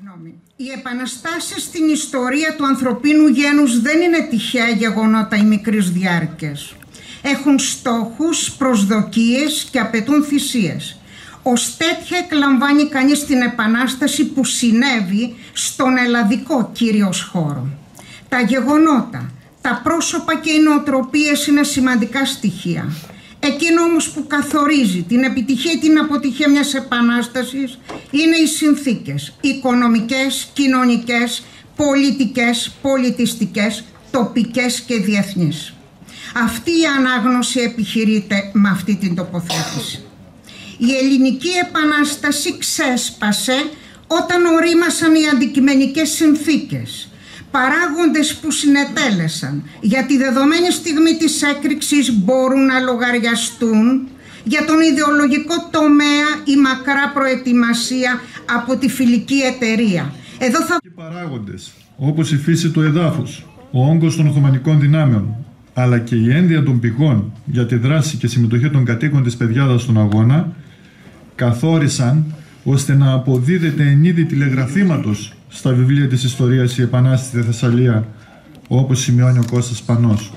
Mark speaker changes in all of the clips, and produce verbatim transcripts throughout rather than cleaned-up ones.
Speaker 1: Συγγνώμη. Οι επαναστάσεις στην ιστορία του ανθρωπίνου γένους δεν είναι τυχαία γεγονότα ή μικρής διάρκειας. Έχουν στόχους, προσδοκίες και απαιτούν θυσίες. Ως τέτοια εκλαμβάνει κανείς την επανάσταση που συνέβη στον ελλαδικό κυρίως χώρο. Τα γεγονότα, τα πρόσωπα και οι νοοτροπίες είναι σημαντικά στοιχεία. Εκείνο όμως που καθορίζει την επιτυχία ή την αποτυχία μιας επανάστασης είναι οι συνθήκες οικονομικές, κοινωνικές, πολιτικές, πολιτιστικές, τοπικές και διεθνείς. Αυτή η ανάγνωση επιχειρείται με αυτή την τοποθέτηση. Η ελληνική επανάσταση ξέσπασε όταν ορίμασαν οι αντικειμενικές συνθήκες, παράγοντες που συνετέλεσαν για τη δεδομένη στιγμή της έκρηξης μπορούν να λογαριαστούν για τον ιδεολογικό τομέα η μακρά προετοιμασία από τη φιλική εταιρεία. Εδώ θα...
Speaker 2: Οι παράγοντες όπως η φύση του εδάφους, ο όγκος των Οθωμανικών δυνάμεων, αλλά και η ένδυα των πηγών για τη δράση και συμμετοχή των κατοίκων της Πεδιάδας στον αγώνα καθόρισαν ώστε να αποδίδεται εν είδη τηλεγραφήματος στα βιβλία της ιστορίας η Επανάσταση στη Θεσσαλία, όπως σημειώνει ο Κώστας Πανός.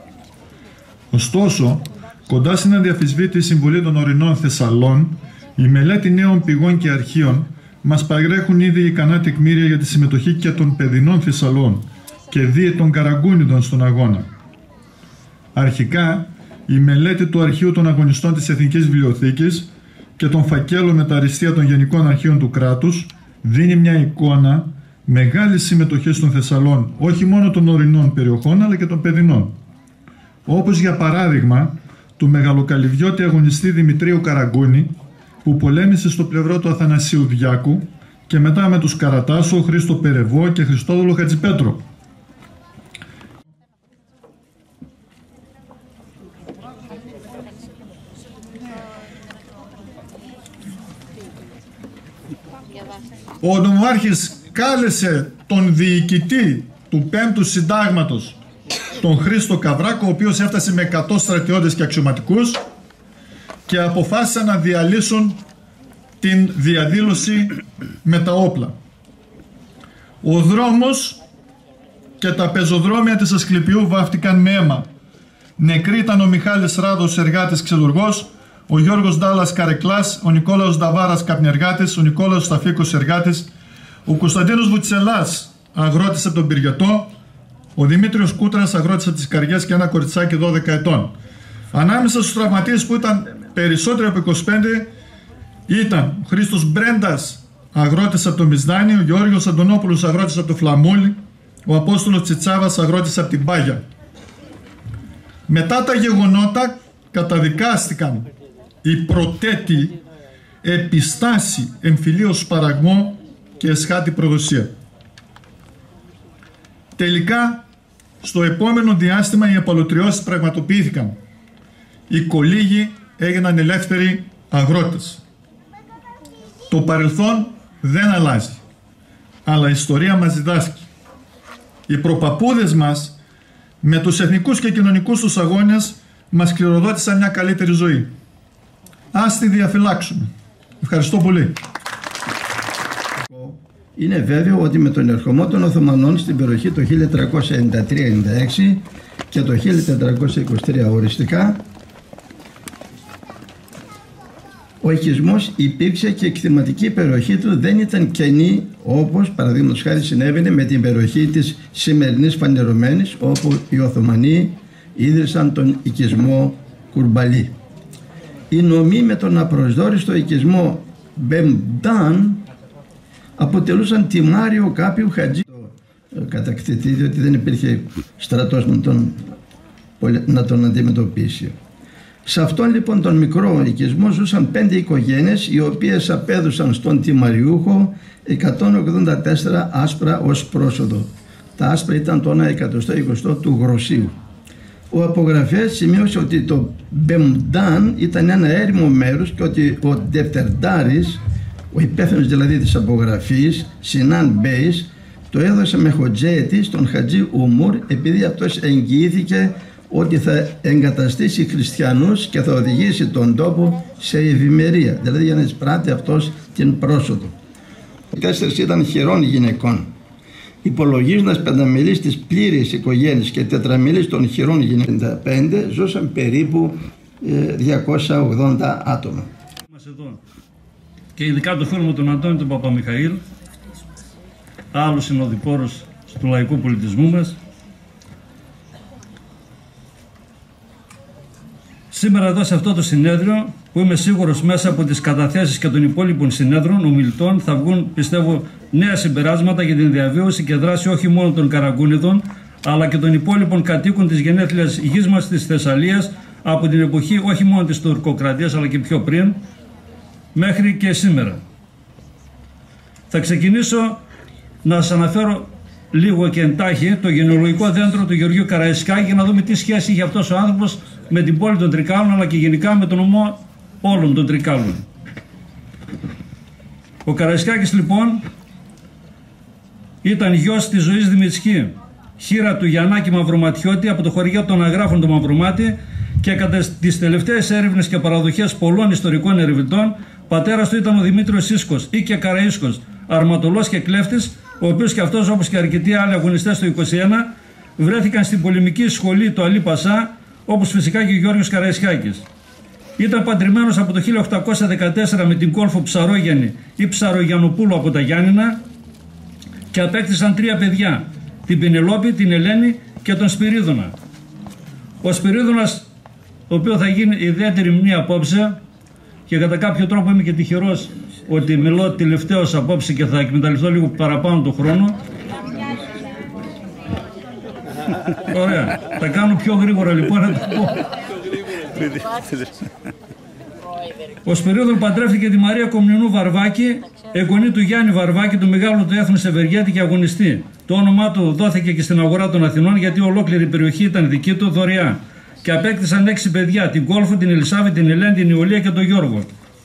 Speaker 2: Ωστόσο, κοντά στην αδιαφυσβήτητη συμβολή των ορεινών Θεσσαλών, η μελέτη νέων πηγών και αρχείων μας παρέχουν ήδη ικανά τεκμήρια για τη συμμετοχή και των παιδινών Θεσσαλών και δίε των Καραγκούνιδων στον αγώνα. Αρχικά, η μελέτη του Αρχείου των Αγωνιστών της Εθνικής Βιβλιοθήκης και των φακέλων με τα αριστεία των Γενικών Αρχείων του κράτους δίνει μια εικόνα μεγάλης συμμετοχής των Θεσσαλών, όχι μόνο των ορεινών περιοχών αλλά και των παιδινών. Όπως για παράδειγμα του μεγαλοκαλυβιώτη αγωνιστή Δημητρίου Καραγκούνη, που πολέμησε στο πλευρό του Αθανασίου Διάκου και μετά με τους Καρατάσο, Χρήστο Περεβό και Χριστόδουλο Χατζηπέτρο. Ο νομάρχης κάλεσε τον διοικητή του πέμπτου συντάγματος, τον Χρήστο Καβράκο, ο οποίος έφτασε με εκατό στρατιώτες και αξιωματικούς, και αποφάσισαν να διαλύσουν την διαδήλωση με τα όπλα. Ο δρόμος και τα πεζοδρόμια της Ασκληπιού βάφτηκαν με αίμα. Νεκροί ήταν ο Μιχάλης Ράδος, εργάτης ξυλουργός, ο Γιώργος Ντάλλας Καρεκλάς, ο Νικόλαος Νταβάρας καπνεργάτης, ο Νικόλαος Σταφίκος εργάτης, ο Κωνσταντίνος Βουτσελάς αγρότης από τον Πυριατό, ο Δημήτριος Κούτρας αγρότης από τις Καριές και ένα κοριτσάκι δώδεκα ετών. Ανάμεσα στους τραυματίες που ήταν περισσότεροι από είκοσι πέντε ήταν ο Χρήστος Μπρέντας αγρότης από το Μισδάνη, ο Γιώργος Αντωνόπουλος αγρότης από το Φλαμούλι, ο Απόστολος Τσιτσάβας αγρότης από την Πάγια. Μετά τα γεγονότα καταδικάστηκαν οι πρωτέτοι επιστάση, εμφυλίως σπαραγμό και εσχάτη προδοσία. Τελικά, στο επόμενο διάστημα οι απαλωτριώσεις πραγματοποιήθηκαν. Οι κολύγοι έγιναν ελεύθεροι αγρότες. Το παρελθόν δεν αλλάζει, αλλά η ιστορία μας διδάσκει. Οι προπαπούδες μας με τους εθνικούς και κοινωνικούς τους αγώνες μας κληροδότησαν μια καλύτερη ζωή. Ας τη διαφυλάξουμε. Ευχαριστώ πολύ.
Speaker 3: Είναι βέβαιο ότι με τον ερχομό των Οθωμανών στην περιοχή το χίλια τριακόσια ενενήντα τρία ενενήντα έξι και το χίλια τετρακόσια είκοσι τρία οριστικά, ο οικισμός υπήρξε και η κτηματική περιοχή του δεν ήταν κενή, όπως παραδείγματος χάρη συνέβαινε με την περιοχή της σημερινής Φανερωμένης, όπου οι Οθωμανοί ίδρυσαν τον οικισμό Κουρμπαλή. Οι νομοί με τον απροσδόριστο οικισμό Μπεμντάν αποτελούσαν τιμάριο κάποιου χατζή κατακτητή, διότι δεν υπήρχε στρατός να τον, να τον αντιμετωπίσει. Σε αυτόν λοιπόν τον μικρό οικισμό ζούσαν πέντε οικογένειες, οι οποίες απέδωσαν στον τιμαριούχο εκατόν ογδόντα τέσσερα άσπρα ως πρόσοδο. Τα άσπρα ήταν το ένα εκατοστό εικοστό του γροσίου. Ο απογραφέας σημείωσε ότι το Μπεμντάν ήταν ένα έρημο μέρος και ότι ο Ντεφτερντάρης, ο υπεύθυνος δηλαδή της απογραφής, Σινάν Μπέης, το έδωσε με χοτζέτη στον Χατζή Ουμούρ, επειδή αυτός εγγυήθηκε ότι θα εγκαταστήσει χριστιανούς και θα οδηγήσει τον τόπο σε ευημερία, δηλαδή για να εισπράττει αυτός την πρόσοδο. Τέσσερις ήταν χειρών γυναικών. Υπολογίζοντας πενταμελής της πλήρης οικογένειας και τετραμελής των χειρών γυναικών, πέντε ζούσαν περίπου διακόσια ογδόντα άτομα.
Speaker 4: Εδώ. Και ειδικά το φίλο μου τον Αντώνη τον Παπαμιχαήλ, άλλους συνοδοιπόρους του λαϊκού πολιτισμού μας. Σήμερα εδώ σε αυτό το συνέδριο, που είμαι σίγουρος μέσα από τις καταθέσεις και των υπόλοιπων συνέδρων ομιλητών θα βγουν, πιστεύω, νέα συμπεράσματα για την διαβίωση και δράση όχι μόνο των Καραγκούνιδων, αλλά και των υπόλοιπων κατοίκων της γενέθλιας γης μας της Θεσσαλίας από την εποχή όχι μόνο της τουρκοκρατίας αλλά και πιο πριν, μέχρι και σήμερα. Θα ξεκινήσω να σας αναφέρω λίγο και εντάχει το γενεολογικό δέντρο του Γεωργίου Καραϊσκάκη για να δούμε τι σχέση είχε αυτός ο άνθρωπος με την πόλη των Τρικάλων αλλά και γενικά με τον ομό όλων των Τρικάλων. Ο Καραϊσκάκης λοιπόν ήταν γιος της Ζωής Δημητσκή, χείρα του Γιαννάκη Μαυροματιώτη από το χωριό των Αγράφων του Μαυρομάτη και κατά τις τελευταίες έρευνες και παραδοχές πολλών ιστορικών ερευνητών, πατέρας του ήταν ο Δημήτριος Ίσκος ή και Καραΐσκος, αρματολός και κλέφτης, ο οποίος και αυτός όπως και αρκετοί άλλοι αγωνιστές του είκοσι ένα βρέθηκαν στην πολεμική σχολή του Αλή Πασά, όπως φυσικά και ο Γιώργος Καραϊσκάκης. Ήταν παντρεμένος από το χίλια οκτακόσια δεκατέσσερα με την κόλφο Ψαρόγιαννη ή Ψαρογιαννοπούλου από τα Γιάννηνα και απέκτησαν τρία παιδιά, την Πινελόπη, την Ελένη και τον Σπυρίδωνα. Ο Σπυρίδωνας, το οποίο θα γίνει ιδιαίτερη μνήμη απόψε και κατά κάποιο τρόπο είμαι και τυχερός ότι μιλώ τελευταίος απόψε και θα εκμεταλλευτώ λίγο παραπάνω τον χρόνο. Ωραία. Θα κάνω πιο γρήγορα λοιπόν να το πω. Ο Σπυρίδων παντρεύτηκε τη Μαρία Κομνηνού Βαρβάκη, εγγονή του Γιάννη Βαρβάκη, του μεγάλου του έθνους ευεργέτη και αγωνιστή. Το όνομά του δόθηκε και στην αγορά των Αθηνών γιατί ολόκληρη η περιοχή ήταν δική του δωρεά. Και απέκτησαν έξι παιδιά, την Κόλφο, την Ελισάβη, την Ελένη, την Ιουλία και τον Γιώργο.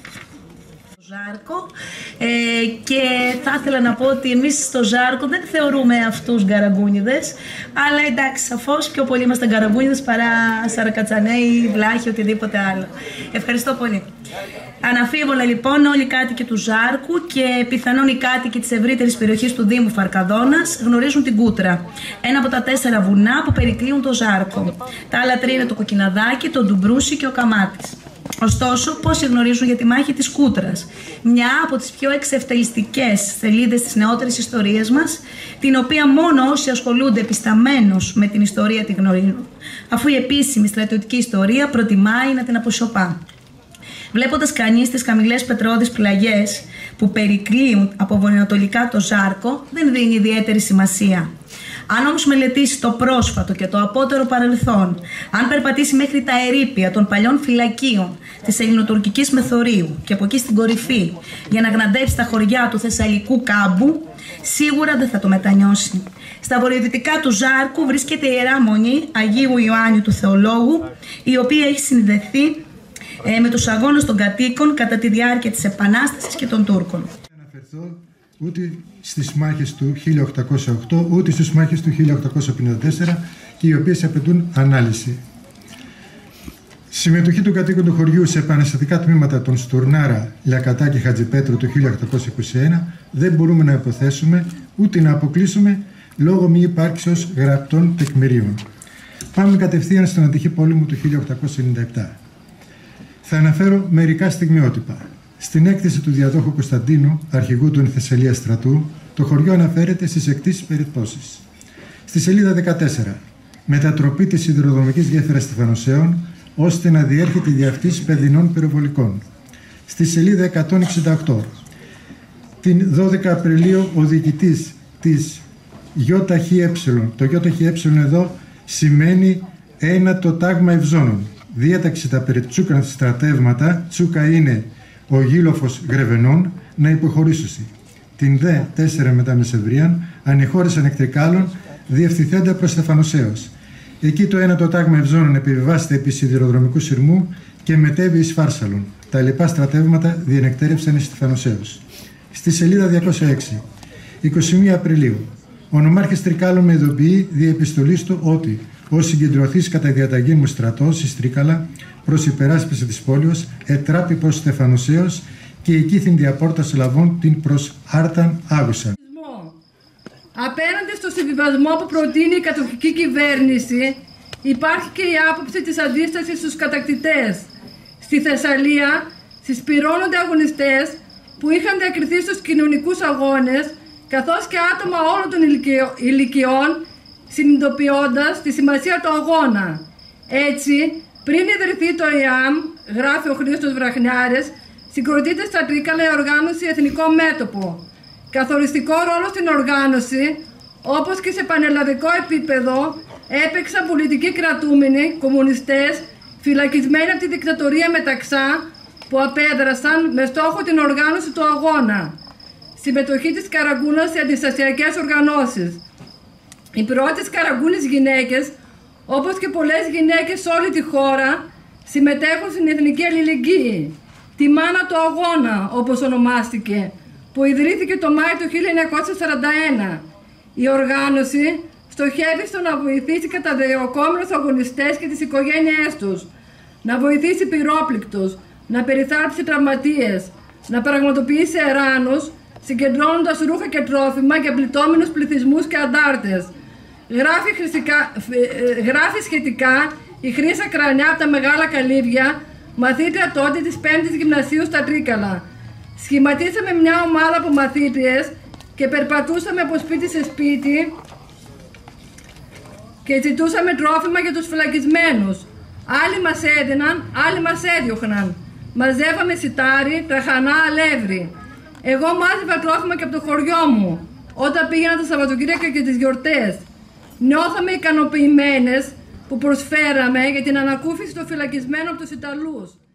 Speaker 5: Ζάρκο. Ε, και θα ήθελα να πω ότι εμείς στο Ζάρκο δεν θεωρούμε αυτούς γκαραγκούνιδες, αλλά εντάξει, σαφώς πιο πολλοί είμαστε γκαραγκούνιδες παρά Σαρακατσανέοι, Βλάχοι, οτιδήποτε άλλο. Ευχαριστώ πολύ. Αναφίβολα λοιπόν όλοι οι κάτοικοι του Ζάρκου και πιθανόν οι κάτοικοι της ευρύτερης περιοχής του Δήμου Φαρκαδόνας γνωρίζουν την Κούτρα, ένα από τα τέσσερα βουνά που περικλείουν το Ζάρκο. Τα άλλα τρία είναι το Κοκκιναδάκι, το Ντουμπρούσι και ο Καμάτης. Ωστόσο, πόσοι γνωρίζουν για τη μάχη της Κούτρας, μια από τις πιο εξευτελιστικές σελίδες της νεότερης ιστορίας μας, την οποία μόνο όσοι ασχολούνται επισταμένως με την ιστορία τη γνωρίζουν, αφού η επίσημη στρατιωτική ιστορία προτιμάει να την αποσιωπά. Βλέποντας κανείς τις χαμηλές πετρώδεις πλαγιές που περικλείουν από βορειοανατολικά το Ζάρκο, δεν δίνει ιδιαίτερη σημασία. Αν όμως μελετήσει το πρόσφατο και το απότερο παρελθόν, αν περπατήσει μέχρι τα ερείπια των παλιών φυλακίων της ελληνοτουρκικής Μεθορίου και από εκεί στην κορυφή για να γναντεύσει τα χωριά του Θεσσαλικού κάμπου, σίγουρα δεν θα το μετανιώσει. Στα βορειοδυτικά του Ζάρκου βρίσκεται η Ιερά Μονή Αγίου Ιωάννη του Θεολόγου, η οποία έχει συνδεθεί ε, με τους αγώνες των κατοίκων κατά τη διάρκεια της Επανάστασης και των Τούρκων.
Speaker 6: Ούτε στις μάχες του χίλια οκτακόσια οκτώ, ούτε στις μάχες του χίλια οκτακόσια πενήντα τέσσερα και οι οποίες απαιτούν ανάλυση. Συμμετοχή των κατοίκων του χωριού σε επαναστατικά τμήματα των Στουρνάρα, Λιακατά και Χατζηπέτρου το χίλια οκτακόσια είκοσι ένα δεν μπορούμε να υποθέσουμε ούτε να αποκλείσουμε λόγω μη υπάρξεως γραπτών τεκμηρίων. Πάμε κατευθείαν στον ατυχή πόλεμο του χίλια οκτακόσια ενενήντα επτά. Θα αναφέρω μερικά στιγμιότυπα. Στην έκθεση του διαδόχου Κωνσταντίνου, αρχηγού του Ενθεσσαλίας στρατού, το χωριό αναφέρεται στις εκτίσεις περιπτώσεις. Στη σελίδα δεκατέσσερα. Μετατροπή της σιδηροδρομικής γέφυρας Στεφανωσέων, ώστε να διέρχεται η αυτής παιδινών πυροβολικών. Στη σελίδα εκατόν εξήντα οκτώ. Την δώδεκα Απριλίου ο διοικητής της ΙΧΕ, το ΙΧΕ εδώ σημαίνει ένα το τάγμα ευζώνων. Διέταξε τα περί τσούκραν στρατεύματα, τσούκα είναι ο γήλοφος Γρεβενών, να υποχωρήσουσι. Την δε τέσσερα μετά μεσημβρίαν ανηχώρησαν εκ Τρικάλων διευθυνθέντα προς Στεφανωσέως. Εκεί το ένα το τάγμα ευζώνων επιβιβάζεται επί σιδηροδρομικού σειρμού και μετέβη εις Φάρσαλον. Τα λοιπά στρατεύματα διενεκτέρευσαν εις Στεφανωσέως. Στη σελίδα διακόσια έξι, είκοσι μία Απριλίου, ο νομάρχης Τρικάλων με ειδοποιεί δια επιστολής του ότι ο συγκεντρωθής κατά διαταγή μου στρατός εις Τρίκαλα προς υπεράσπιση της πόλεως ετράπη προς Στεφανωσέως και και εκεί την διαπόρτα λαβών την προς άρταν άγουσαν.
Speaker 7: Απέναντι στο συμβιβασμό που προτείνει η κατοχική κυβέρνηση, υπάρχει και η άποψη της αντίστασης στους κατακτητές. Στη Θεσσαλία συσπυρώνονται αγωνιστές που είχαν διακριθεί στους κοινωνικούς αγώνες, καθώς και άτομα όλων των ηλικιών, συνειδητοποιώντας τη σημασία του αγώνα. Έτσι, πριν ιδρυθεί το ΕΑΜ, γράφει ο Χρήστος Βραχνιάρης, συγκροτείται στα Τρίκαλα η οργάνωση Εθνικό Μέτωπο. Καθοριστικό ρόλο στην οργάνωση, όπως και σε πανελλαδικό επίπεδο, έπαιξαν πολιτικοί κρατούμενοι, κομμουνιστές, φυλακισμένοι από τη δικτατορία Μεταξά, που απέδρασαν με στόχο την οργάνωση του αγώνα. Συμμετοχή της Καραγκούνας σε αντιστασιακές οργανώσεις. Οι πρώτες Καραγκούνες γυναίκες, όπως και πολλές γυναίκες σε όλη τη χώρα, συμμετέχουν στην Εθνική Αλληλεγγύη, τη μάνα του αγώνα, όπως ονομάστηκε, που ιδρύθηκε το Μάιο του χίλια εννιακόσια σαράντα ένα. Η οργάνωση στοχεύει στο να βοηθήσει καταδιωκόμενους αγωνιστές και τις οικογένειές τους, να βοηθήσει πυρόπληκτους, να περιθάλψει τραυματίες, να πραγματοποιήσει εράνους, συγκεντρώνοντας ρούχα και τρόφιμα για πληττόμενους πληθυσμούς και αντάρτες. Γράφει, χρηστικά, γράφει σχετικά η Χρύσα Κρανιά από τα Μεγάλα Καλύβια, μαθήτρια τότε της πέμπτης Γυμνασίου στα Τρίκαλα. Σχηματίσαμε μια ομάδα από μαθήτριες και περπατούσαμε από σπίτι σε σπίτι και ζητούσαμε τρόφιμα για τους φυλακισμένους. Άλλοι μας έδιναν, άλλοι μας έδιωχναν. Μαζεύαμε σιτάρι, τραχανά, αλεύρι. Εγώ μάζευα τρόφιμα και από το χωριό μου, όταν πήγαινα τα Σαββατοκύριακα και τις γιορτές. Νιώθαμε ικανοποιημένες που προσφέραμε για την ανακούφιση των φυλακισμένων από τους Ιταλούς.